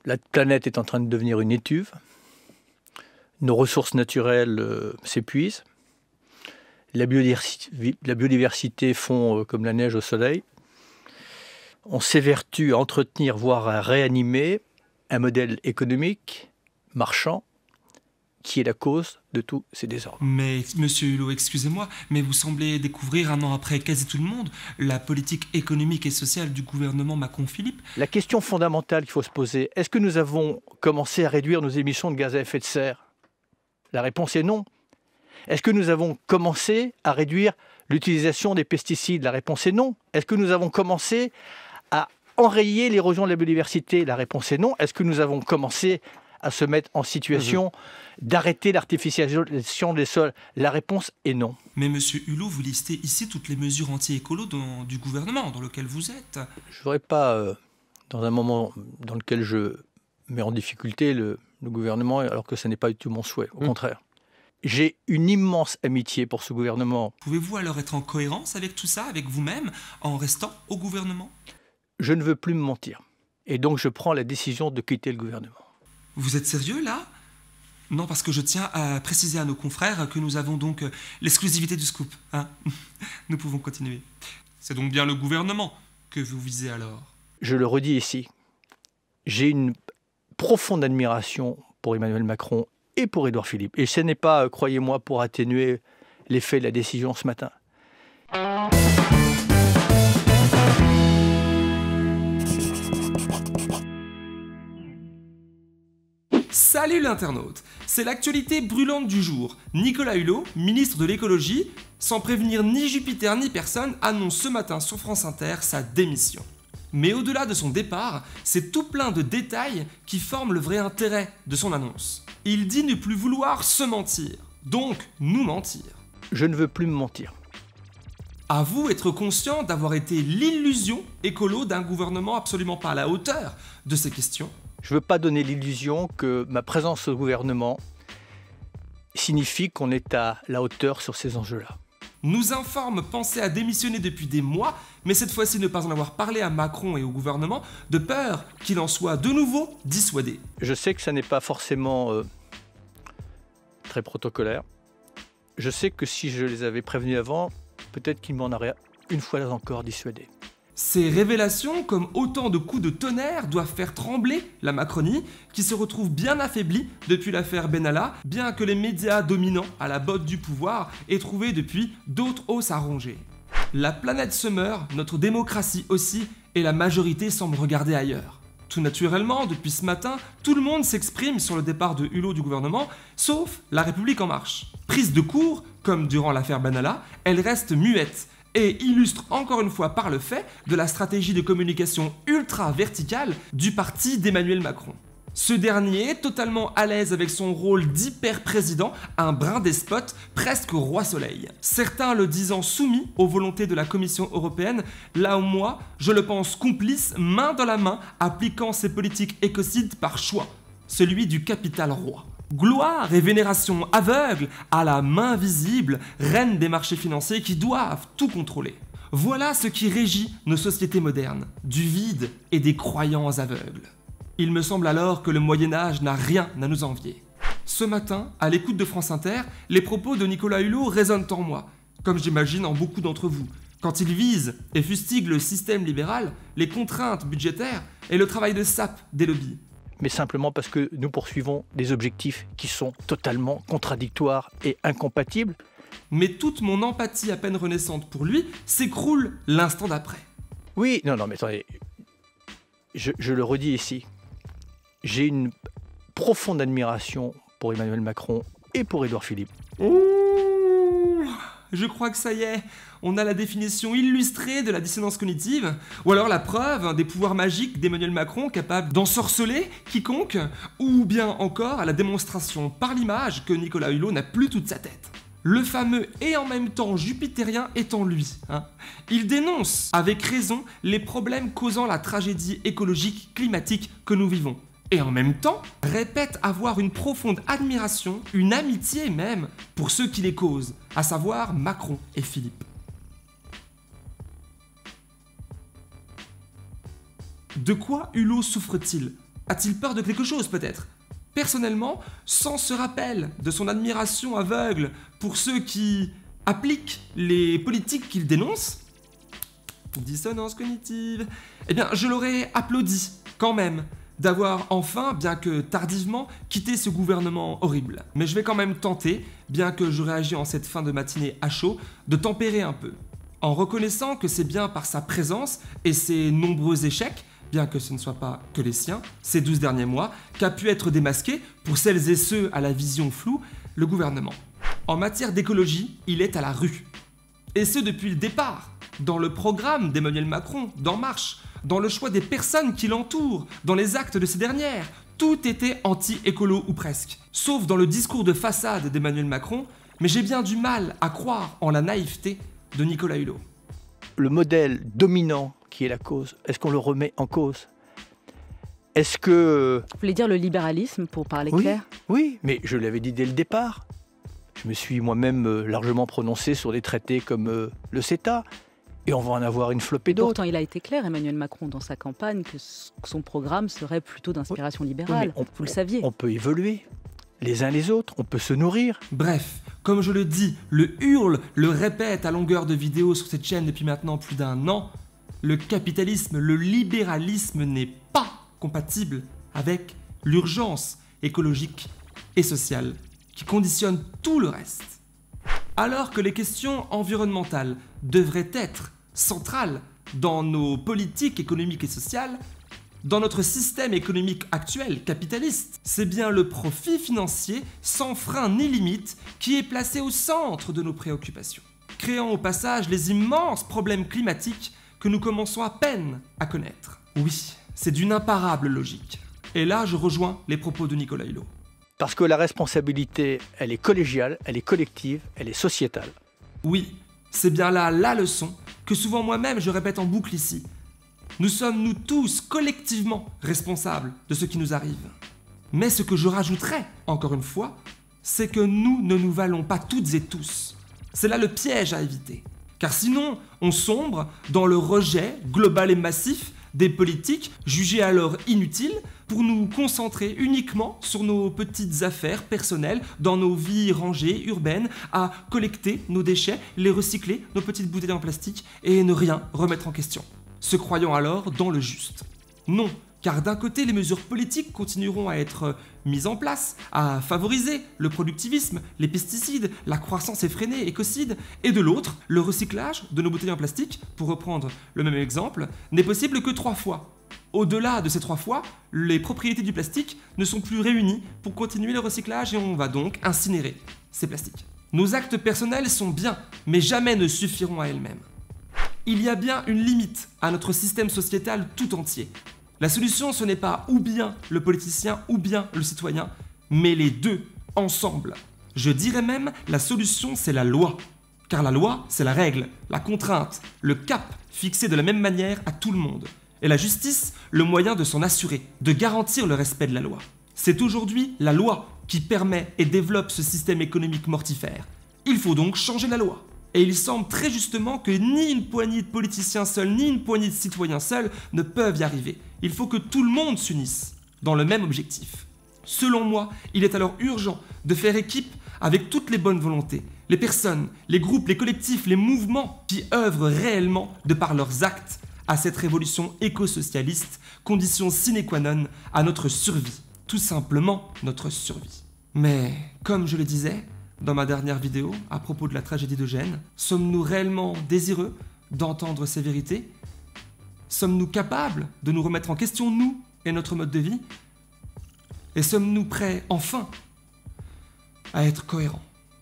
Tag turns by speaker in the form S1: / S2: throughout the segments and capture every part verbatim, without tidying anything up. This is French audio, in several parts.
S1: La planète est en train de devenir une étuve. Nos ressources naturelles euh, s'épuisent. La biodiversité, la biodiversité fond euh, comme la neige au soleil. On s'évertue à entretenir, voire à réanimer un modèle économique, marchand, qui est la cause de tous ces désordres.
S2: Mais, monsieur Hulot, excusez-moi, mais vous semblez découvrir, un an après quasi tout le monde, la politique économique et sociale du gouvernement Macron-Philippe.
S1: La question fondamentale qu'il faut se poser, est-ce que nous avons commencé à réduire nos émissions de gaz à effet de serre? La réponse est non. Est-ce que nous avons commencé à réduire l'utilisation des pesticides? La réponse est non. Est-ce que nous avons commencé à enrayer l'érosion de la biodiversité? La réponse est non. Est-ce que nous avons commencé à se mettre en situation mmh. d'arrêter l'artificialisation des sols? La réponse est non.
S2: Mais monsieur Hulot, vous listez ici toutes les mesures anti-écolo du gouvernement dans lequel vous êtes.
S1: Je ne voudrais pas, euh, dans un moment dans lequel je mets en difficulté le, le gouvernement, alors que ce n'est pas du tout mon souhait, au mmh. contraire. J'ai une immense amitié pour ce gouvernement.
S2: Pouvez-vous alors être en cohérence avec tout ça, avec vous-même, en restant au gouvernement?
S1: Je ne veux plus me mentir. Et donc je prends la décision de quitter le gouvernement.
S2: Vous êtes sérieux, là? Non, parce que je tiens à préciser à nos confrères que nous avons donc l'exclusivité du scoop. Hein. Nous pouvons continuer. C'est donc bien le gouvernement que vous visez alors?
S1: Je le redis ici. J'ai une profonde admiration pour Emmanuel Macron et pour Édouard Philippe. Et ce n'est pas, croyez-moi, pour atténuer l'effet de la décision ce matin.
S2: Salut l'internaute, c'est l'actualité brûlante du jour. Nicolas Hulot, ministre de l'écologie, sans prévenir ni Jupiter ni personne, annonce ce matin sur France Inter sa démission. Mais au-delà de son départ, c'est tout plein de détails qui forment le vrai intérêt de son annonce. Il dit ne plus vouloir se mentir, donc nous mentir.
S1: Je ne veux plus me mentir.
S2: À vous être conscient d'avoir été l'illusion écolo d'un gouvernement absolument pas à la hauteur de ces questions.
S1: Je ne veux pas donner l'illusion que ma présence au gouvernement signifie qu'on est à la hauteur sur ces enjeux-là.
S2: Nous informe penser à démissionner depuis des mois, mais cette fois-ci ne pas en avoir parlé à Macron et au gouvernement, de peur qu'il en soit de nouveau dissuadé.
S1: Je sais que ça n'est pas forcément euh, très protocolaire. Je sais que si je les avais prévenus avant, peut-être qu'ils m'en auraient une fois encore dissuadé.
S2: Ces révélations, comme autant de coups de tonnerre, doivent faire trembler la Macronie, qui se retrouve bien affaiblie depuis l'affaire Benalla, bien que les médias dominants à la botte du pouvoir aient trouvé depuis d'autres os à ronger. La planète se meurt, notre démocratie aussi, et la majorité semble regarder ailleurs. Tout naturellement, depuis ce matin, tout le monde s'exprime sur le départ de Hulot du gouvernement, sauf La République En Marche. Prise de court, comme durant l'affaire Benalla, elle reste muette, et illustre encore une fois par le fait de la stratégie de communication ultra verticale du parti d'Emmanuel Macron. Ce dernier, totalement à l'aise avec son rôle d'hyper-président, un brin despote, presque roi soleil. Certains le disant soumis aux volontés de la Commission européenne, là où moi, je le pense complice, main dans la main, appliquant ses politiques écocides par choix, celui du capital roi. Gloire et vénération aveugle à la main visible, reine des marchés financiers qui doivent tout contrôler. Voilà ce qui régit nos sociétés modernes, du vide et des croyances aveugles. Il me semble alors que le Moyen-Âge n'a rien à nous envier. Ce matin, à l'écoute de France Inter, les propos de Nicolas Hulot résonnent en moi, comme j'imagine en beaucoup d'entre vous, quand il vise et fustigue le système libéral, les contraintes budgétaires et le travail de sape des lobbies.
S1: Mais simplement parce que nous poursuivons des objectifs qui sont totalement contradictoires et incompatibles.
S2: Mais toute mon empathie à peine renaissante pour lui s'écroule l'instant d'après.
S1: Oui, non, non, mais attendez, je, je le redis ici, j'ai une profonde admiration pour Emmanuel Macron et pour Édouard Philippe.
S2: Ouh, je crois que ça y est, on a la définition illustrée de la dissonance cognitive, ou alors la preuve des pouvoirs magiques d'Emmanuel Macron capable d'ensorceler quiconque, ou bien encore à la démonstration par l'image que Nicolas Hulot n'a plus toute sa tête. Le fameux et en même temps jupitérien étant lui. Hein. Il dénonce avec raison les problèmes causant la tragédie écologique climatique que nous vivons. Et en même temps, répète avoir une profonde admiration, une amitié même, pour ceux qui les causent, à savoir Macron et Philippe. De quoi Hulot souffre-t-il? A-t-il peur de quelque chose peut-être? Personnellement, sans ce rappel de son admiration aveugle pour ceux qui appliquent les politiques qu'il dénonce, dissonance cognitive, eh bien je l'aurais applaudi quand même d'avoir enfin, bien que tardivement, quitté ce gouvernement horrible. Mais je vais quand même tenter, bien que je réagis en cette fin de matinée à chaud, de tempérer un peu, en reconnaissant que c'est bien par sa présence et ses nombreux échecs, bien que ce ne soit pas que les siens, ces douze derniers mois, qu'a pu être démasqué, pour celles et ceux à la vision floue, le gouvernement. En matière d'écologie, il est à la rue. Et ce depuis le départ, dans le programme d'Emmanuel Macron, d'En Marche, dans le choix des personnes qui l'entourent, dans les actes de ces dernières, tout était anti-écolo ou presque. Sauf dans le discours de façade d'Emmanuel Macron, mais j'ai bien du mal à croire en la naïveté de Nicolas Hulot.
S1: Le modèle dominant qui est la cause, est-ce qu'on le remet en cause? Est-ce que...
S3: Vous voulez dire le libéralisme, pour parler
S1: oui,
S3: clair?
S1: Oui, mais je l'avais dit dès le départ. Je me suis moi-même largement prononcé sur des traités comme euh, le CETA. Et on va en avoir une flopée d'autres.
S3: Pourtant, il a été clair, Emmanuel Macron, dans sa campagne, que son programme serait plutôt d'inspiration libérale.
S1: Oui, on,
S3: vous le saviez.
S1: On peut évoluer, les uns les autres, on peut se nourrir.
S2: Bref, comme je le dis, le hurle, le répète à longueur de vidéos sur cette chaîne depuis maintenant plus d'un an, le capitalisme, le libéralisme n'est pas compatible avec l'urgence écologique et sociale qui conditionne tout le reste. Alors que les questions environnementales devraient être centrales dans nos politiques économiques et sociales, dans notre système économique actuel, capitaliste, c'est bien le profit financier sans frein ni limite qui est placé au centre de nos préoccupations, créant au passage les immenses problèmes climatiques que nous commençons à peine à connaître. Oui, c'est d'une imparable logique. Et là, je rejoins les propos de Nicolas Hulot.
S1: Parce que la responsabilité, elle est collégiale, elle est collective, elle est sociétale.
S2: Oui, c'est bien là la leçon que souvent moi-même je répète en boucle ici. Nous sommes nous tous collectivement responsables de ce qui nous arrive. Mais ce que je rajouterais, encore une fois, c'est que nous ne nous valons pas toutes et tous. C'est là le piège à éviter. Car sinon, on sombre dans le rejet global et massif des politiques jugées alors inutiles pour nous concentrer uniquement sur nos petites affaires personnelles dans nos vies rangées, urbaines, à collecter nos déchets, les recycler, nos petites bouteilles en plastique et ne rien remettre en question, se croyant alors dans le juste. Non, car d'un côté, les mesures politiques continueront à être mises en place, à favoriser le productivisme, les pesticides, la croissance effrénée, écocide, et de l'autre, le recyclage de nos bouteilles en plastique, pour reprendre le même exemple, n'est possible que trois fois. Au-delà de ces trois fois, les propriétés du plastique ne sont plus réunies pour continuer le recyclage et on va donc incinérer ces plastiques. Nos actes personnels sont bien, mais jamais ne suffiront à elles-mêmes. Il y a bien une limite à notre système sociétal tout entier. La solution, ce n'est pas ou bien le politicien ou bien le citoyen, mais les deux, ensemble. Je dirais même, la solution, c'est la loi. Car la loi, c'est la règle, la contrainte, le cap fixé de la même manière à tout le monde. Et la justice, le moyen de s'en assurer, de garantir le respect de la loi. C'est aujourd'hui la loi qui permet et développe ce système économique mortifère. Il faut donc changer la loi. Et il semble très justement que ni une poignée de politiciens seuls, ni une poignée de citoyens seuls ne peuvent y arriver. Il faut que tout le monde s'unisse dans le même objectif. Selon moi, il est alors urgent de faire équipe avec toutes les bonnes volontés, les personnes, les groupes, les collectifs, les mouvements qui œuvrent réellement de par leurs actes à cette révolution éco-socialiste, condition sine qua non à notre survie, tout simplement notre survie. Mais, comme je le disais dans ma dernière vidéo à propos de la tragédie d'Eugène, sommes-nous réellement désireux d'entendre ces vérités? Sommes-nous capables de nous remettre en question, nous et notre mode de vie? Et sommes-nous prêts, enfin, à être cohérents?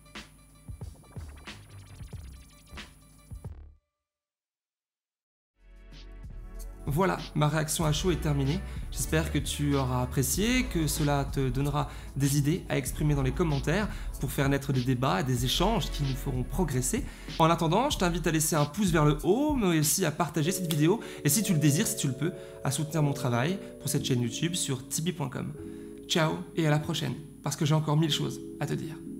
S2: Voilà, ma réaction à chaud est terminée. J'espère que tu auras apprécié, que cela te donnera des idées à exprimer dans les commentaires pour faire naître des débats et des échanges qui nous feront progresser. En attendant, je t'invite à laisser un pouce vers le haut, mais aussi à partager cette vidéo et si tu le désires, si tu le peux, à soutenir mon travail pour cette chaîne YouTube sur tipeee point com. Ciao et à la prochaine, parce que j'ai encore mille choses à te dire.